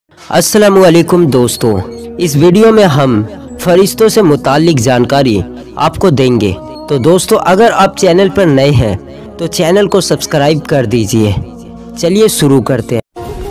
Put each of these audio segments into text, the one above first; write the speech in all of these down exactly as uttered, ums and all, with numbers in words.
अस्सलामुअलैकुम दोस्तों, इस वीडियो में हम फरिश्तों से मुताल्लिक जानकारी आपको देंगे। तो दोस्तों, अगर आप चैनल पर नए हैं तो चैनल को सब्सक्राइब कर दीजिए। चलिए शुरू करते हैं।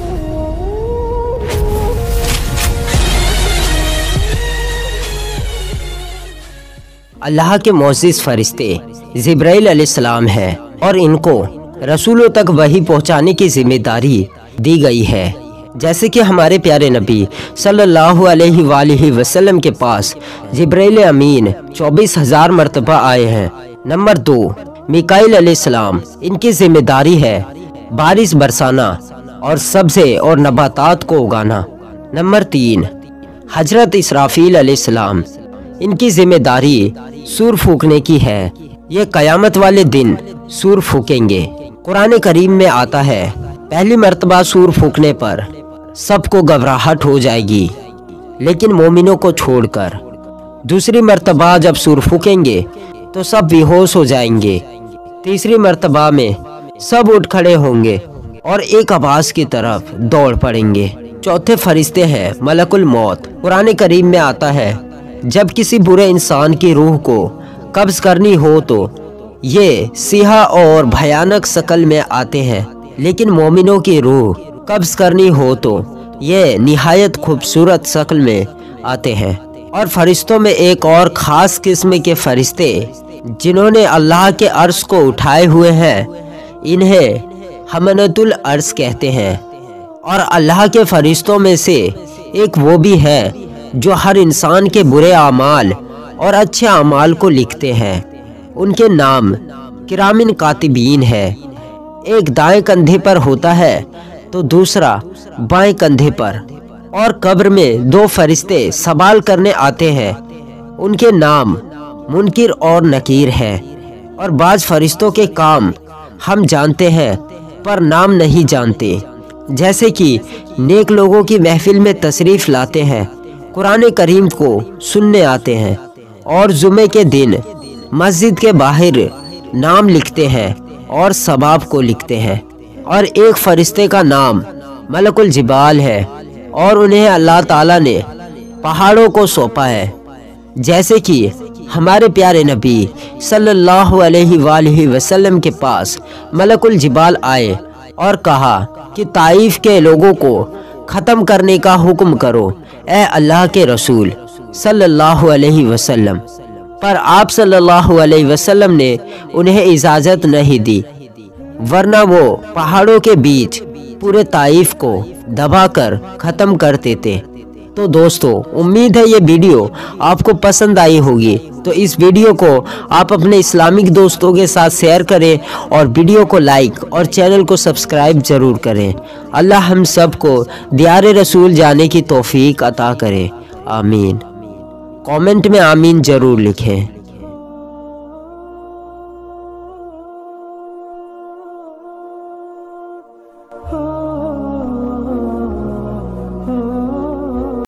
अल्लाह के मोअज़्ज़िज़ फरिश्ते जिब्राइल अलैहिस्सलाम हैं और इनको रसूलों तक वही पहुंचाने की जिम्मेदारी दी गई है। जैसे कि हमारे प्यारे नबी सल्लल्लाहु अलैहि वसल्लम के पास जिब्राइल अमीन चौबीस हजार मरतबा आए हैं। नंबर दो, मिकाईल अलैहिस्सलाम, इनकी जिम्मेदारी है बारिश बरसाना और सब्ज़े और नबातात को उगाना। नंबर तीन, हजरत इसराफील अलैहिस्सलाम, इनकी जिम्मेदारी सूर फूकने की है। ये कयामत वाले दिन सूर फूकेंगे। कुरान करीम में आता है, पहली मर्तबा सूर फूकने पर सबको घबराहट हो जाएगी, लेकिन मोमिनों को छोड़कर। दूसरी मर्तबा जब सूर फूकेंगे तो सब बेहोश हो जाएंगे। तीसरी मर्तबा में सब उठ खड़े होंगे और एक आवाज़ की तरफ दौड़ पड़ेंगे। चौथे फरिश्ते हैं मलकुल मौत। कुरान करीम में आता है, जब किसी बुरे इंसान की रूह को कब्ज़ करनी हो तो ये सिहा और भयानक शक्ल में आते हैं, लेकिन मोमिनों की रूह कब्ज़ करनी हो तो ये निहायत खूबसूरत शक्ल में आते हैं। और फरिश्तों में एक और ख़ास किस्म के फरिश्ते जिन्होंने अल्लाह के अर्श को उठाए हुए हैं, इन्हें हमनतुल अर्श कहते हैं। और अल्लाह के फरिश्तों में से एक वो भी है जो हर इंसान के बुरे आमाल और अच्छे आमाल को लिखते हैं। उनके नाम किरामिन कातिबीन है। एक दाएं कंधे पर होता है तो दूसरा बाएं कंधे पर। और कब्र में दो फरिश्ते सवाल करने आते हैं। उनके नाम मुनकिर और नकीर है। और बाज़ फरिश्तों के काम हम जानते हैं पर नाम नहीं जानते, जैसे कि नेक लोगों की महफिल में तशरीफ़ लाते हैं, कुरान करीम को सुनने आते हैं और जुमे के दिन मस्जिद के बाहर नाम लिखते हैं और सवाब को लिखते हैं। और एक फरिश्ते का नाम मलकुल जिबाल है और उन्हें अल्लाह ताला ने पहाड़ों को सौंपा है। जैसे कि हमारे प्यारे नबी सल्लल्लाहु अलैहि वसल्लम के पास मलकुल जिबाल आए और कहा कि ताइफ के लोगों को ख़त्म करने का हुक्म करो ए अल्लाह के रसूल सल्लल्लाहु अलैहि वसल्लम। पर आप सल्लल्लाहु अलैहि वसल्लम ने उन्हें इजाज़त नहीं दी, वरना वो पहाड़ों के बीच पूरे ताइफ को दबाकर ख़त्म कर देते। तो दोस्तों, उम्मीद है ये वीडियो आपको पसंद आई होगी। तो इस वीडियो को आप अपने इस्लामिक दोस्तों के साथ शेयर करें और वीडियो को लाइक और चैनल को सब्सक्राइब ज़रूर करें। अल्लाह हम सब को दियारे रसूल जाने की तौफीक अता करे। आमीन। कमेंट में आमीन ज़रूर लिखें।